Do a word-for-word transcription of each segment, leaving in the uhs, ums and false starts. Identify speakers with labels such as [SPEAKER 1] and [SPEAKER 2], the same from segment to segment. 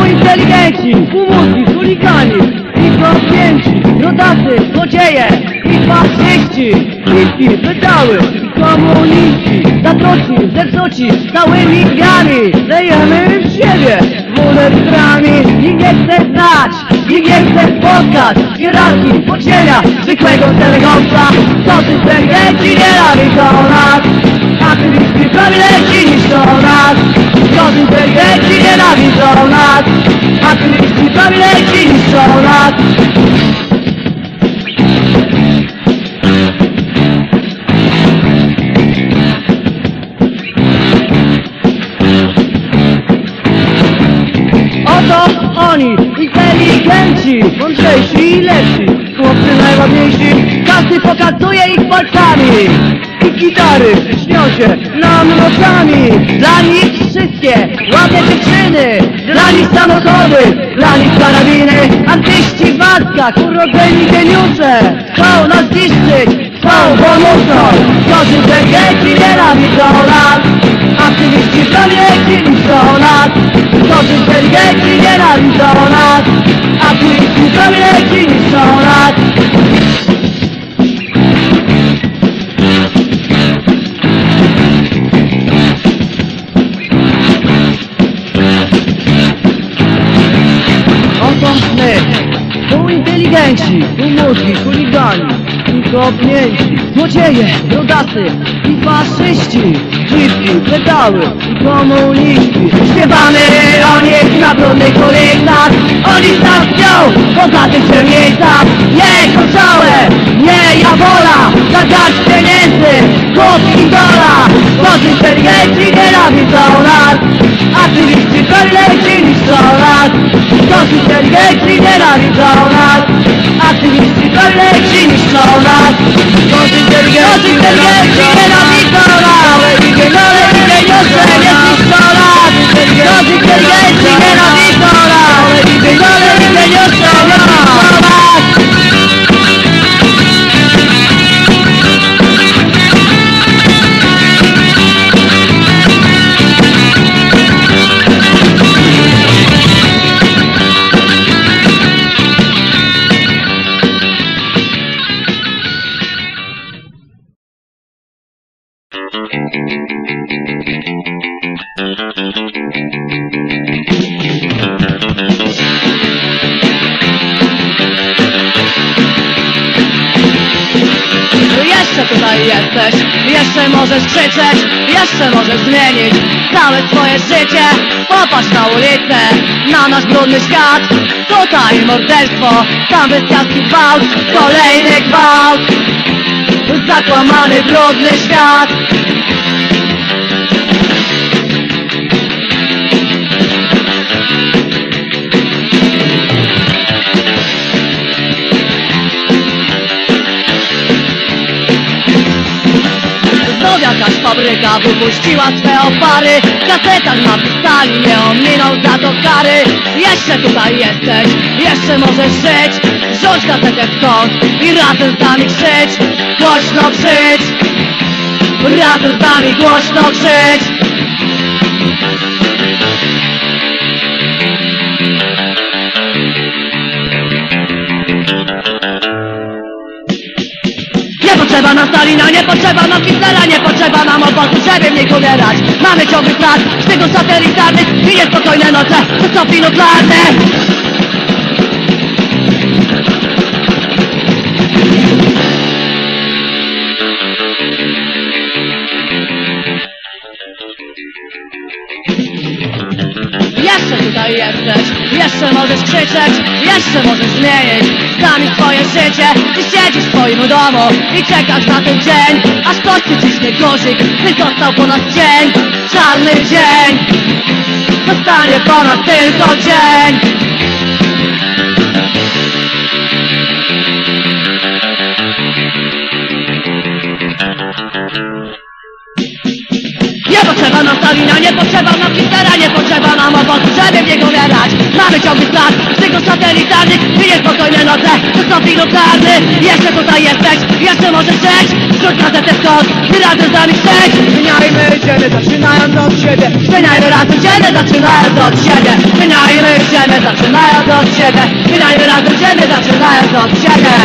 [SPEAKER 1] Są inteligenci, umódli, chuligani i kopnięci, rodacy, złodzieje i faszyści, piski, pedały i komuniści, zatroci, zepsuci, całymi dniami lejemy w siebie mulestrami. Nikt nie chce znać, nikt nie chce spotkać hierarchii podziemia zwykłego telegowca. To ty inteligenci nienawidzą nas, aktywiści prawileści niszczą nas. To ty inteligenci nienawidzą nas, aktywiści prawileści niszczą nas. Oto oni, inteligenci, mądrzejsi i lepsi, chłopcy najładniejsi, każdy pokazuje ich palcami. Ich gitary śnią się nam nocami. Dla nich wszystkie ładne dziewczyny, dla nich samochody, dla nich karabiny. Artyści w maskach, urodzeni geniusze, chcą nas zniszczyć, chcą, bo muszą. Którzy inteligenci nienawidzą nas, aktywiści prawileści niszczą nas. Którzy inteligenci nienawidzą nas, aktywiści prawileści niszczą nas. Oto my, tu inteligenci, umódli, chuligani i kopnięci, złodzieje, rodacy i faszyści, dziwki, pedały i komuniści. Śpiewamy o nich na brudnych ulicach, oni tam śpią poza tych miejscach. Nie koszałe, nie jawola, za garść pieniędzy, chłop i dola. Którzy inteligenci nienawidzą nas, aktywiści prawileści niszczą nas. Którzy inteligenci nienawidzą nas, aktywiści prawileści niszczą nas. Którzy inteligenci nienawidzą nas, ale geniusze nie zniszczą nas. Którzy inteligenci nienawidzą nas, ale geniusze nie zniszczą nas. Jeszcze tutaj jesteś, jeszcze możesz krzyczeć, jeszcze możesz zmienić całe swoje życie. Popatrz na ulicę, na nasz brudny świat. Tutaj morderstwo, tam bestialski gwałt, kolejny gwałt, zakłamany brudny świat. Jakaś fabryka wypuściła swe opary, w gazetach napisali, nie ominą za to kary. Jeszcze tutaj jesteś, jeszcze możesz żyć, rzuć gazetę w kąt i razem z nami krzycz, głośno krzycz, razem z nami głośno krzycz. Nie potrzeba nam Stalina, nie potrzeba nam Hitlera, nie potrzeba nam obozu, żeby w nich umierać. Mamy ciągły strach, sztygów satelitarnych i niespokojne noce, cofki nuklearne. Jeszcze tutaj jesteś, jeszcze możesz krzyczeć, jeszcze możesz zmienić z nami swoje życie. Ty siedzisz w swoim domu i czekasz na ten dzień, aż ktoś przyciśnie guzik, by został po nas dzień. Czarny dzień, zostanie po nas tylko dzień. Nie potrzeba nam Stalina, nie potrzeba nam Hitlera, nie potrzeba nam obozu, żeby w niego umierać. Mamy ciągły strach, sztygów satelitarnych i niespokojne noce, cofki nuklearny. Jeszcze tutaj jesteś, jeszcze możesz żyć, rzuć gazetę w kąt i razem z nami krzycz. Zmieniajmy ziemię, zaczynając od od siebie. Zmieniajmy razem ziemię, zaczynając od siebie. Zmieniajmy ziemię, zaczynając od siebie. Zmieniajmy razem ziemię, zaczynając od siebie.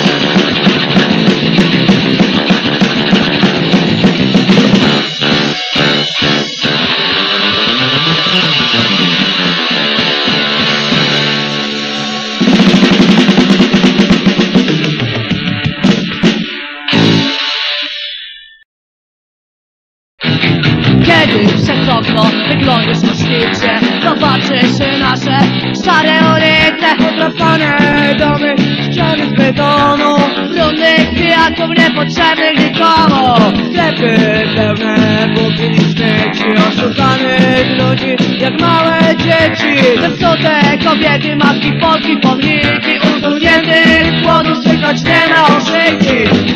[SPEAKER 1] Kiedy przez okno wyglądasz na świecie, zobaczysz nasze szare ulice, podrapane domy, ściany z betonu, brudnych kwiatów niepotrzebnych nikomu. Sklepy pełne butli śmieci, oszukanych ludzi jak małe dzieci. Zepsute kobiety, matki, Polki, pomniki, utrudniętych głodu, słychać nie na oszyki.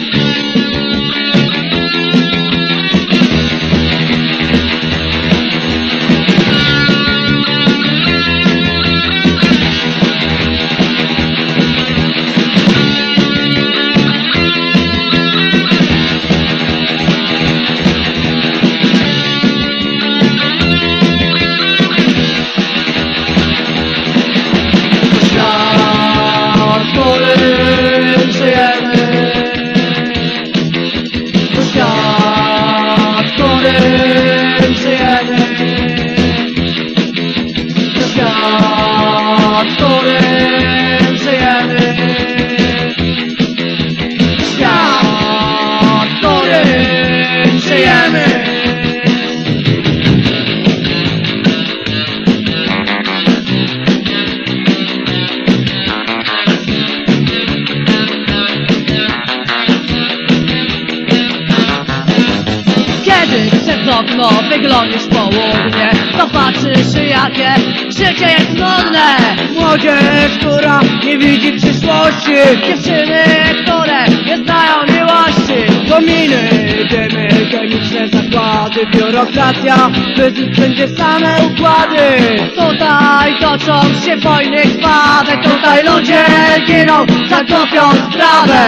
[SPEAKER 1] Okno wyglądasz południe, zobaczysz jakie życie jest nudne. Młodzież, która nie widzi przyszłości, dziewczyny, które nie znają miłości. Kominy, dymy, chemiczne zakłady, biurokracja, bez nich wszędzie same układy. Tutaj toczą się wojny krwawe, tutaj ludzie giną, zakopią sprawę.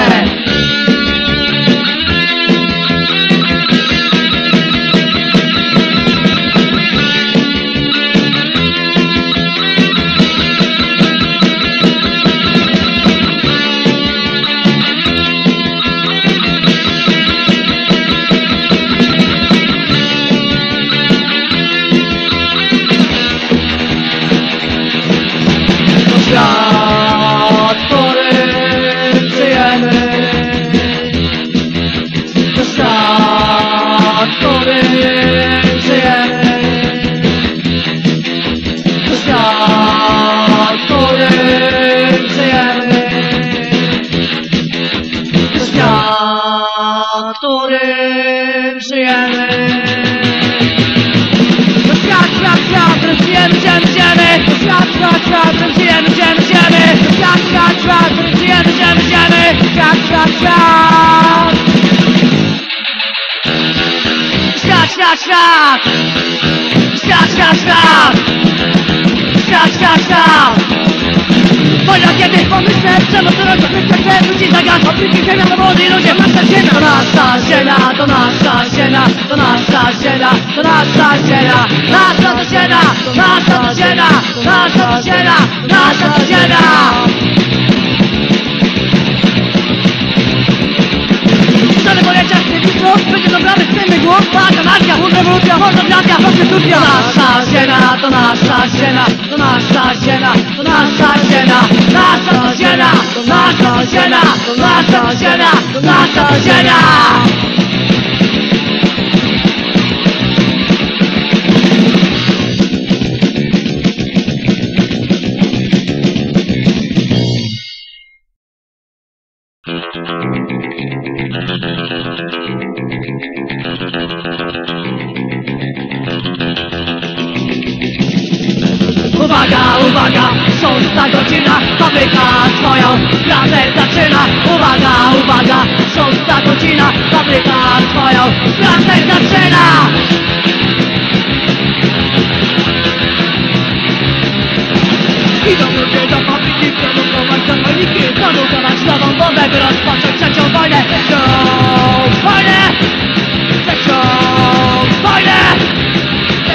[SPEAKER 1] Świat, w którym żyjemy, to świat, w którym żyjemy, to świat, w którym żyjemy, to świat, w którym żyjemy. To świat, świat, świat, w którym żyjemy, żyjemy, żyjemy. To świat, świat, świat, w którym żyjemy, żyjemy, żyjemy. To świat, świat, świat, w którym żyjemy, żyjemy, żyjemy. Świat, świat, świat. Świat, świat, świat. Świat, świat, świat. Świat, świat, świat. Wojna, kiedy pomyślę, przemoc, droga, myślę, ludzi zagadł, opryki, ziemia, to młodzi ludzie, nasza ziemia. To nasza ziemia, to nasza ziemia, to nasza ziemia, to nasza ziemia, nasza to ziemia, nasza to ziemia, nasza to ziemia, nasza to ziemia. Żadne pojęcia, nie będzie dobrany, chcemy głos, tak, anarchia, rewolucja, pornografia, prostytucja. To nasza ziemia, to nasza ziemia, to nasza ziemia, to nasza ziemia, nasza to ziemia, to nasza to ziemia, to nasza to ziemia, to nasza to ziemia. Uwaga, uwaga, szósta godzina, fabryka swoją pracę zaczyna. Uwaga, uwaga, szósta godzina, fabryka swoją pracę zaczyna. Idą ludzie do fabryki, produkować zapalniki, produkować nową bombę, by rozpocząć trzecią wojnę. Trzecią wojnę! Trzecią wojnę!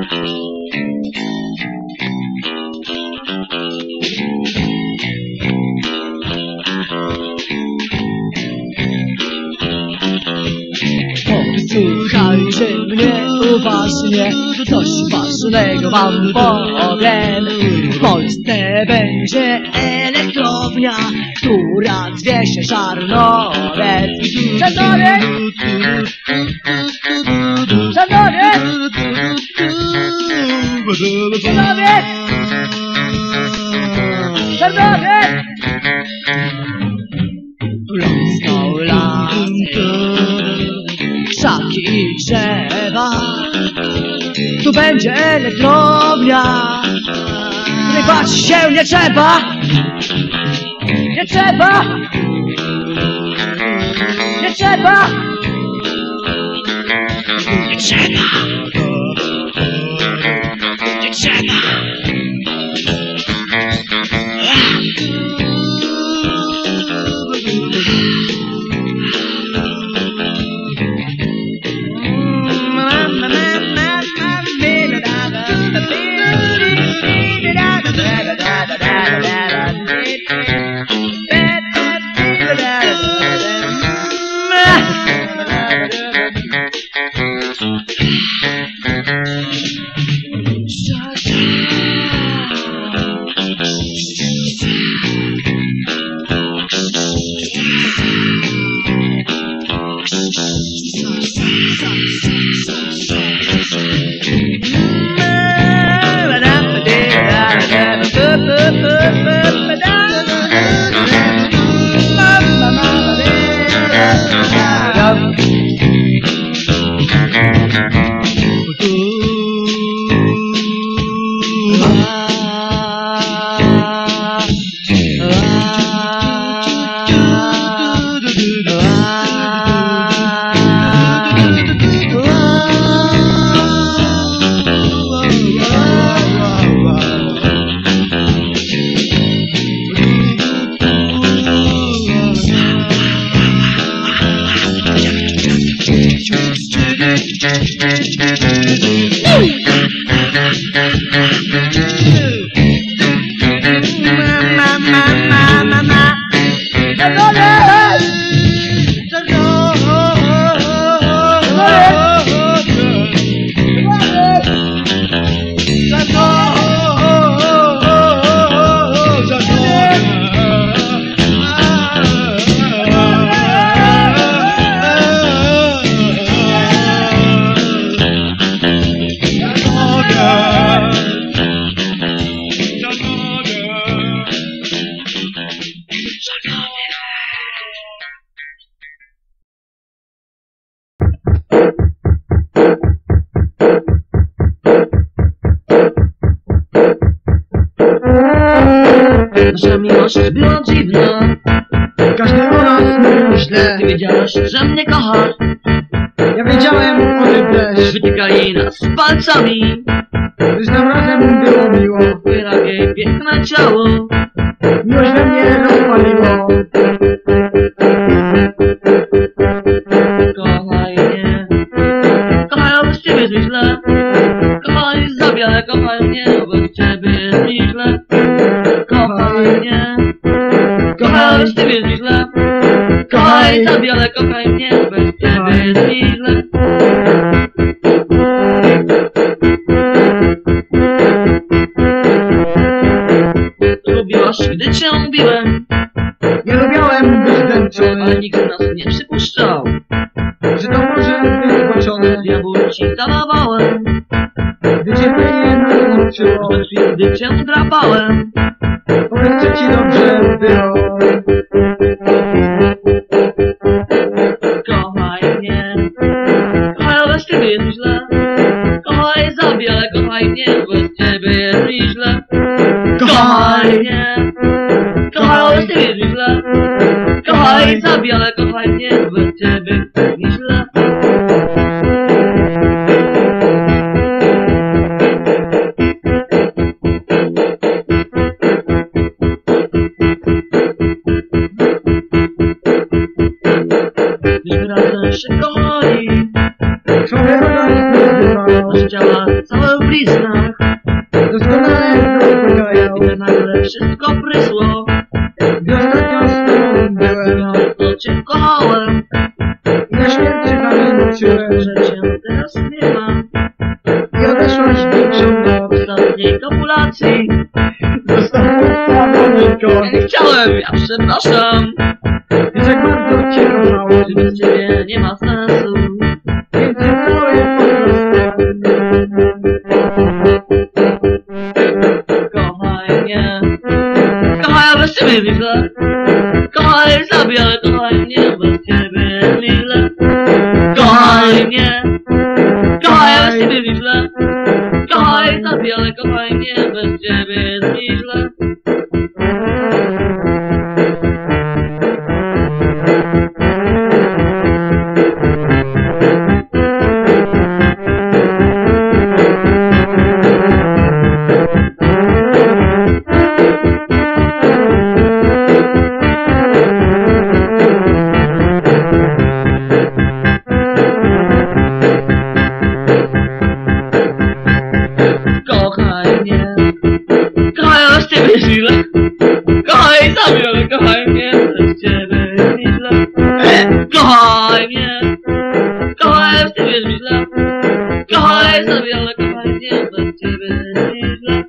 [SPEAKER 1] Słuchajcie mnie, uważnie, coś ważnego wam powiem. W Polsce będzie elektrownia, która zwiesie Żarnowiec. Żarnowiec! Żarnowiec! Żarnowiec! Żarnowiec! Rosną lasy, krzaki i drzewa. Tu będzie elektrownia, której bać się nie trzeba. Nie trzeba. Nie trzeba. Nie trzeba. Nie trzeba.
[SPEAKER 2] Nasza miłość była dziwna,
[SPEAKER 1] Każdy o nas mówił źle.
[SPEAKER 2] ty wiedziałaś, że mnie kochasz.
[SPEAKER 1] Ja wiedziałem o tym też.
[SPEAKER 2] Wytykali nas palcami,
[SPEAKER 1] Gdyż nam razem było miło.
[SPEAKER 2] wyrabiaj jej piękne ciało.
[SPEAKER 1] Miłość we mnie rozpaliło.
[SPEAKER 2] Kochaj mnie, kochaj, bez ciebie jest mi źle. Kochaj za wiele, kochaj mnie, bez ciebie jest mi źle. Kochaj mnie, kochaj, bez ciebie jest mi źle. Kochaj za wiele, kochaj mnie, bez ciebie jest mi źle. Lubiłaś, gdy cię lubiłem,
[SPEAKER 1] Nie lubiałem być zmęczony,
[SPEAKER 2] ale nikt nas nie przypuszczał.
[SPEAKER 1] że to może być skończone.
[SPEAKER 2] Diabłu ci dawałem,
[SPEAKER 1] Gdy cierpienie nas łączyło,
[SPEAKER 2] do chwili, gdy cię drapałem.
[SPEAKER 1] powiedz, czy ci dobrze było.
[SPEAKER 2] Kochaj mnie, kochaj, bez ciebie jest mi źle. Kochaj za wiele, kochaj mnie, bez ciebie jest mi źle. Kochaj mnie, kochaj, bez ciebie jest mi źle. Kochaj za wiele, kochaj mnie, bez ciebie jest mi źle. Gdyśmy razem się kochali,
[SPEAKER 1] Człowiek nas nie zbywa.
[SPEAKER 2] nasze ciała całe w bliznach.
[SPEAKER 1] Doskonale zrozumiałem.
[SPEAKER 2] I nagle wszystko prysło.
[SPEAKER 1] Gdy ostatnio z tobą byłem,
[SPEAKER 2] To cię kochałem,
[SPEAKER 1] i na śmierci pamięciłem,
[SPEAKER 2] że cię teraz nie mam.
[SPEAKER 1] i odeszłaś w większą noc.
[SPEAKER 2] Ostatniej kopulacji
[SPEAKER 1] Zostałem
[SPEAKER 2] ja nie chciałem, ja przepraszam.
[SPEAKER 1] Więc jak bardzo cię kochałem,
[SPEAKER 2] Że bez ciebie nie ma sensu.
[SPEAKER 1] więc nie moje po
[SPEAKER 2] Kochaj mnie, kochaj bez ciebie mi źle. Kochaj zabij, ale kochaj mnie, bez ciebie mi źle. Kochaj mnie, kochaj bez ciebie mi źle. Kochaj zabij, ale kochaj mnie, bez ciebie mi źle. Kochaj mnie, kochaj bez ciebie źle. Kochaj zabij, ale kochaj mnie, bez ciebie mi źle. Kochaj mnie, kochaj bez ciebie mi źle. Kochaj zabij, ale kochaj mnie, bez ciebie mi źle.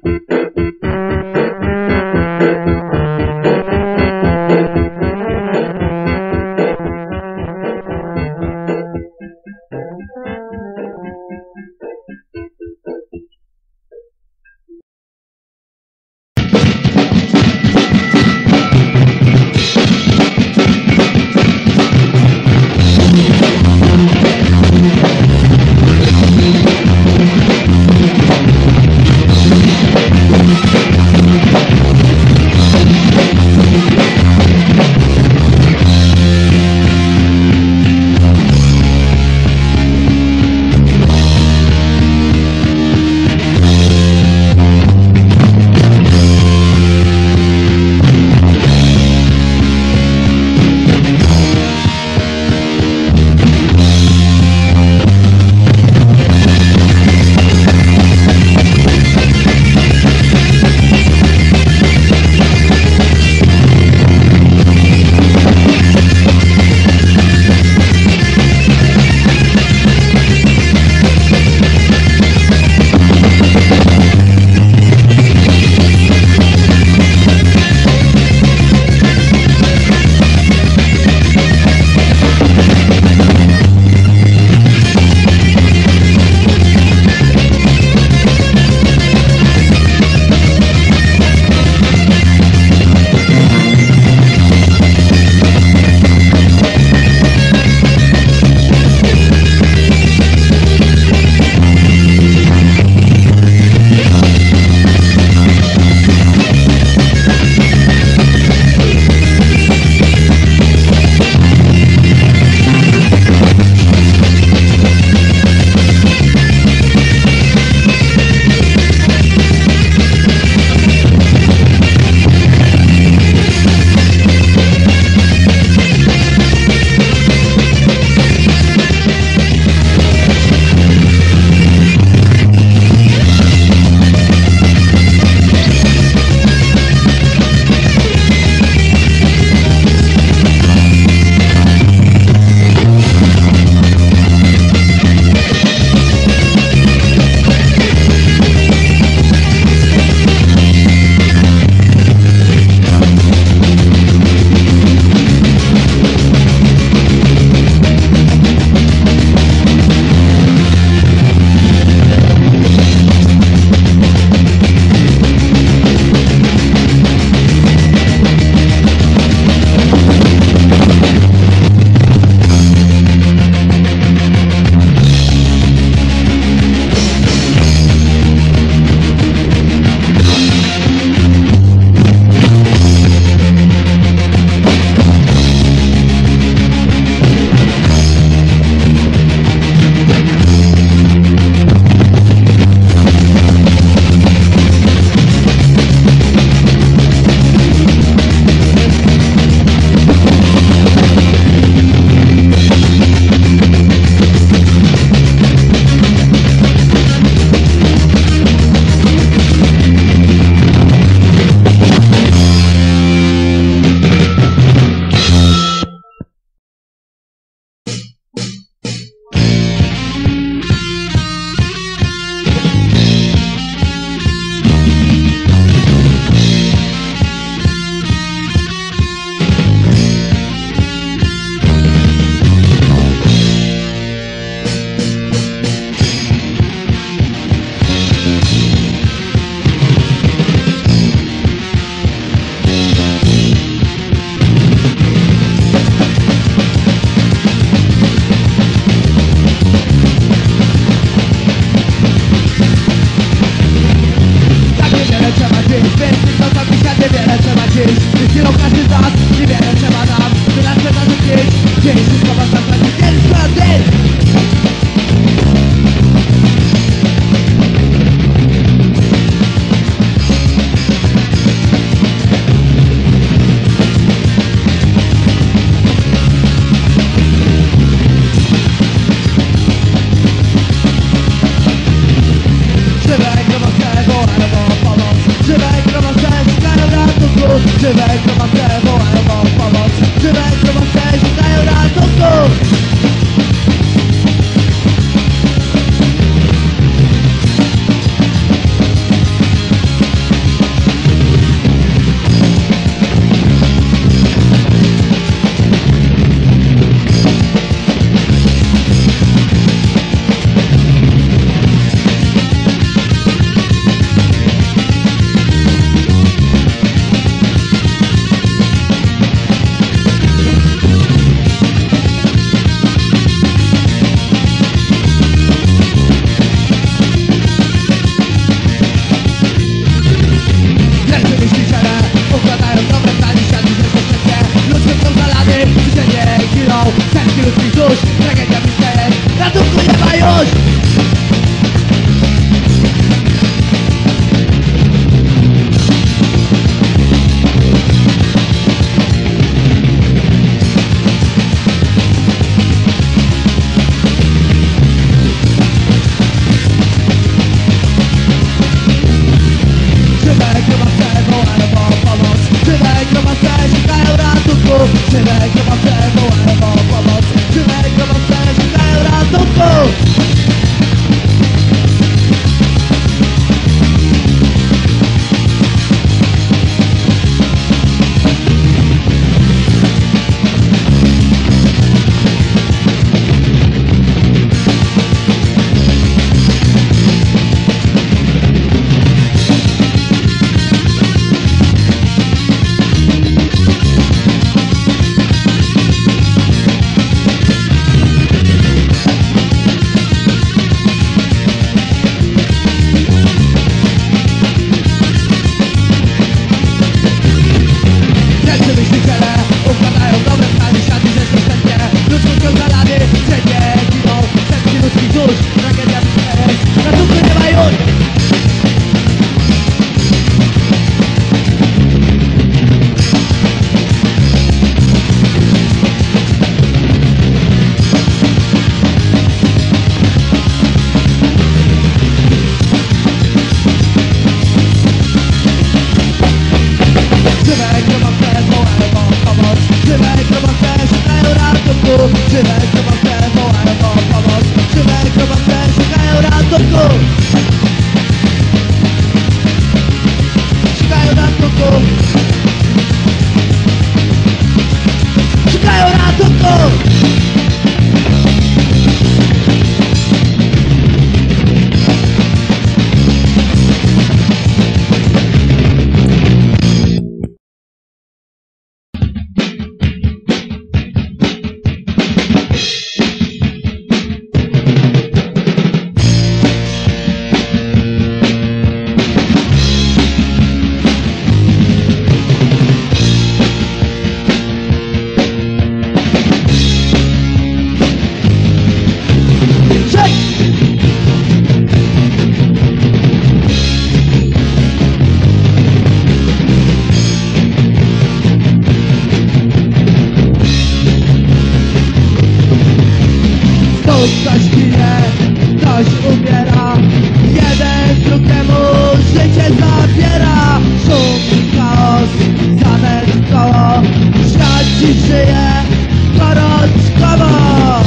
[SPEAKER 1] życie zabiera. Szum i chaos, zamęt koło, świat dziś żyje gorączkowo.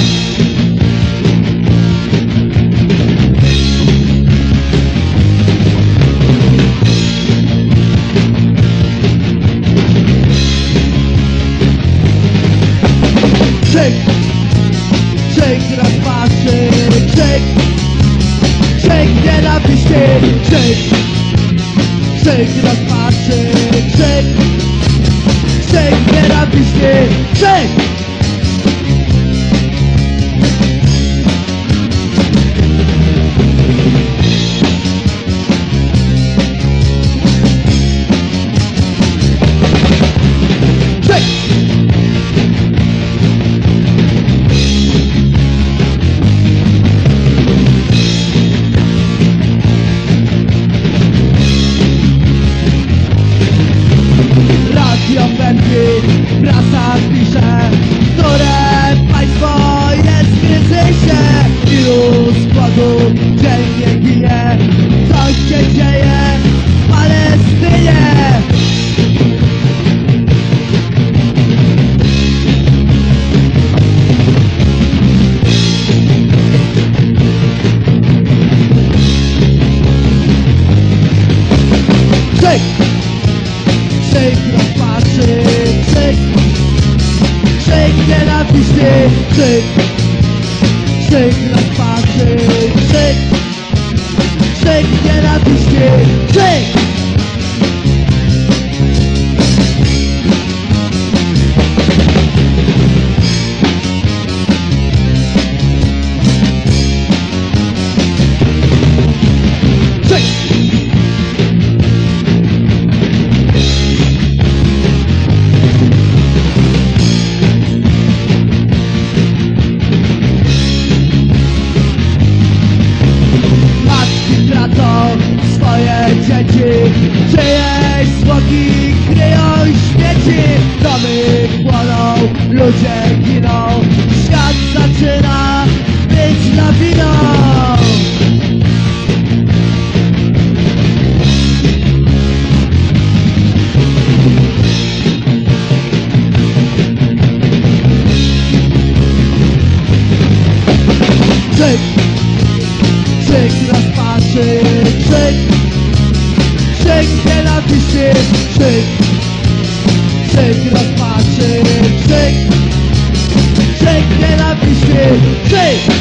[SPEAKER 1] Krzyk, krzyk rozpaczy, krzyk, krzyk nienawiści, krzyk, krzyk rozpaczy, krzyk, krzyk nienawiści, krzyk. Prasa pisze, które państwo jest w kryzysie. Ilu składów dziennie ginie, co się dzieje w Palestynie. Krzyk, krzyk rozpaczy, krzyk, krzyk nienawiści, krzyk, krzyk rozpaczy, krzyk, krzyk nienawiści, krzyk. Czyjeś zwłoki kryją śmieci, domy płoną, ludzie giną, świat zaczyna być lawiną. Krzyk, krzyk rozpaczy, krzyk, krzyk nienawiści, krzyk, krzyk rozpaczy, krzyk, krzyk nienawiści, krzyk.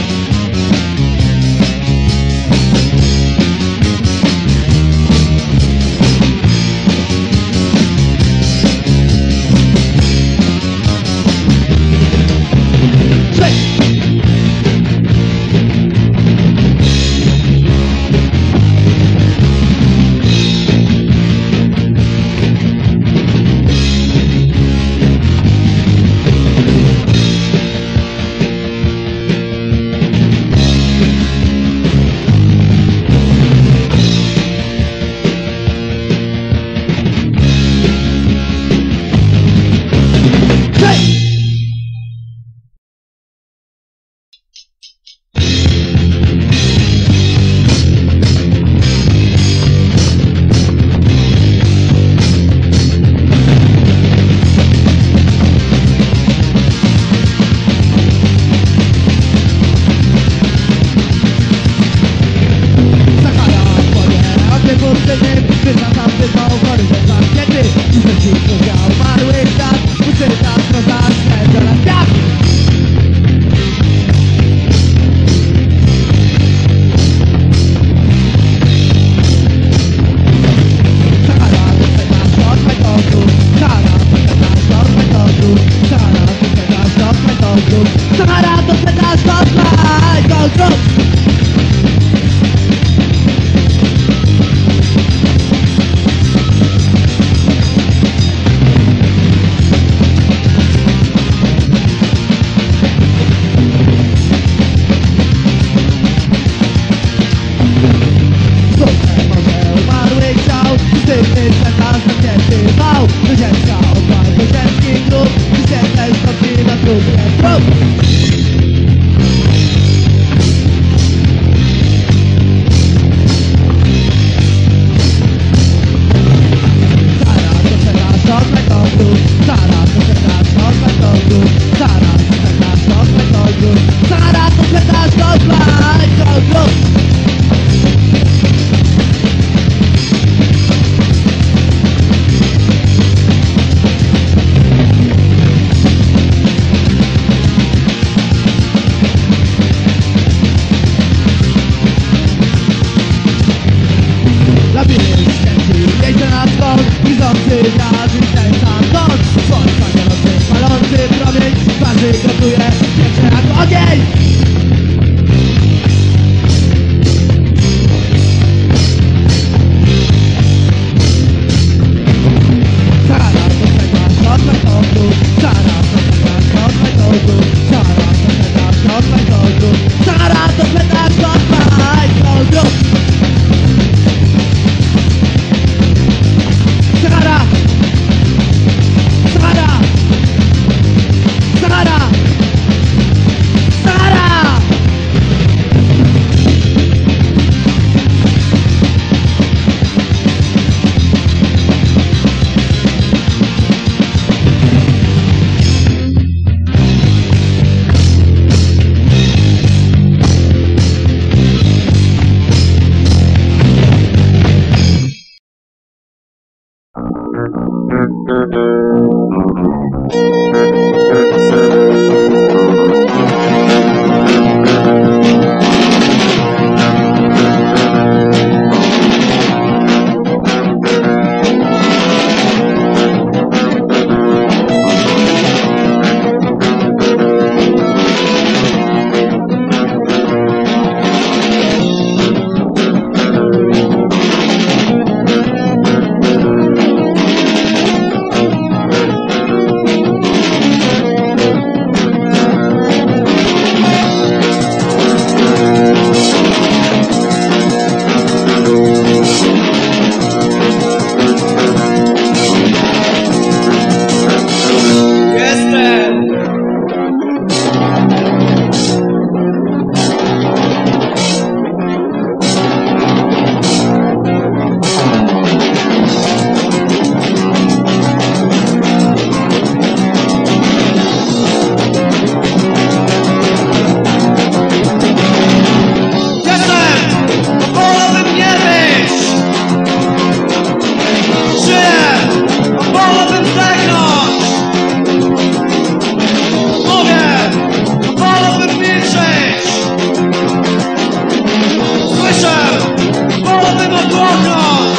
[SPEAKER 3] dotknąć.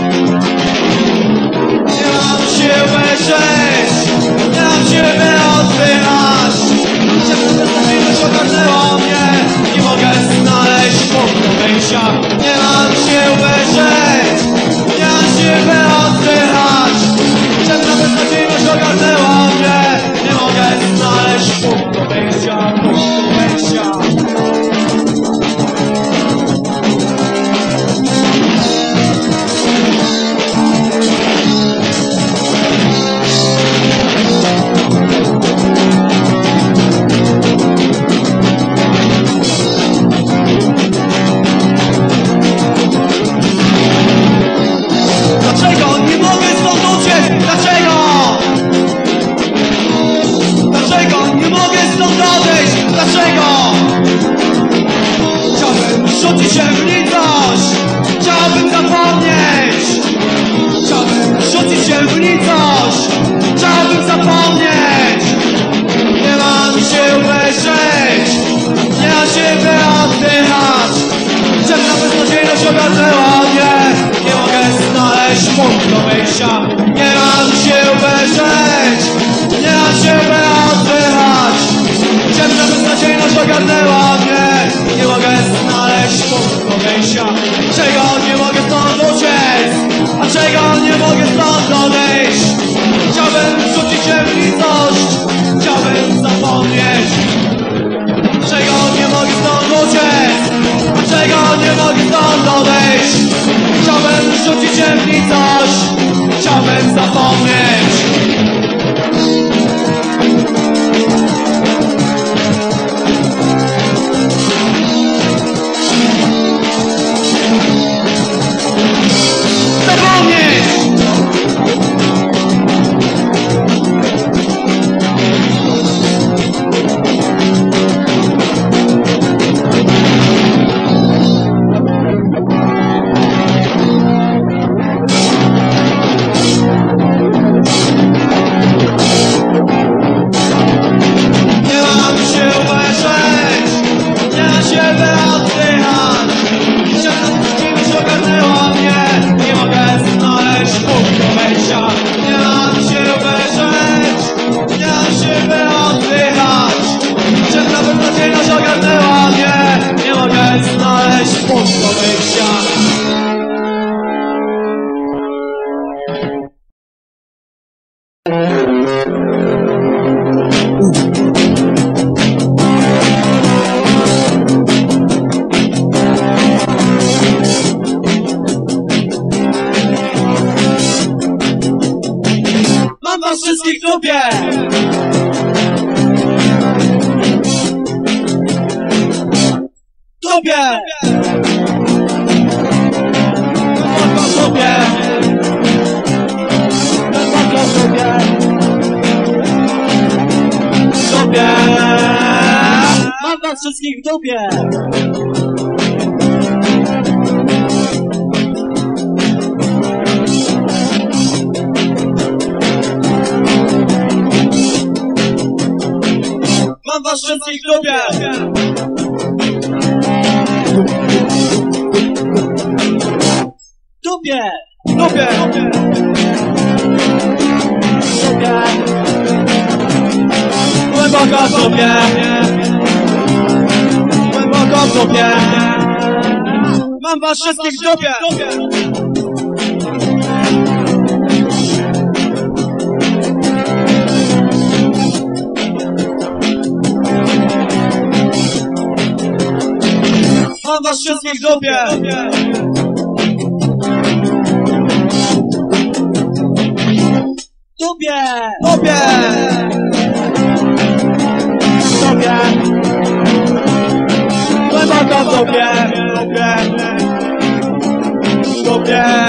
[SPEAKER 3] Nie mam siły żyć, nie mam siły oddychać. Ciemność ogarnęła mnie, nie mogę znaleźć punktu wyjścia. Nie mam siły żyć, nie mam siły oddychać. Ciemna beznadziejność ogarnęła mnie, nie mogę znaleźć punktu wyjścia, punktu wyjścia. Dlaczego nie mogę stąd uciec? Dlaczego? Dlaczego nie mogę stąd odejść? Dlaczego? Chciałbym rzucić się w nicość, chciałbym zapomnieć. Chciałbym rzucić się w nicość, chciałbym zapomnieć. Nie mam siły żyć, nie mam siły oddychać. Ciemna beznadziejność ogarnęła mnie, nie mogę znaleźć punktu wyjścia. Nie mam siły żyć, nie mam siły oddychać. Ciemna beznadziejność ogarnęła mnie, nie mogę znaleźć punktu wyjścia. Czego nie mogę stąd uciec, a czego nie mogę stąd odejść? Chciałbym rzucić się w nicość, chciałbym zapomnieć. Czego nie mogę stąd uciec, a czego nie mogę stąd odejść? Chciałbym rzucić się w nicość, chciałbym zapomnieć. Zapomnieć! Ogarnęła mnie, nie mogę znaleźć punktu wyjścia. Mam was wszystkich w dupie! Dupie! Mam was w dupie! Mam was w dupie! Dupie! Mam was wszystkich w dupie! Mam was wszystkich w dupie! Dupie! Dupie! Dupie! Głęboko w dupie! Głęboko w dupie! Mam was wszystkich w dupie! Mam was wszystkich w dupie! Dupie! Dupie! Dupie! Głęboko w dupie! Dupie! Dupie!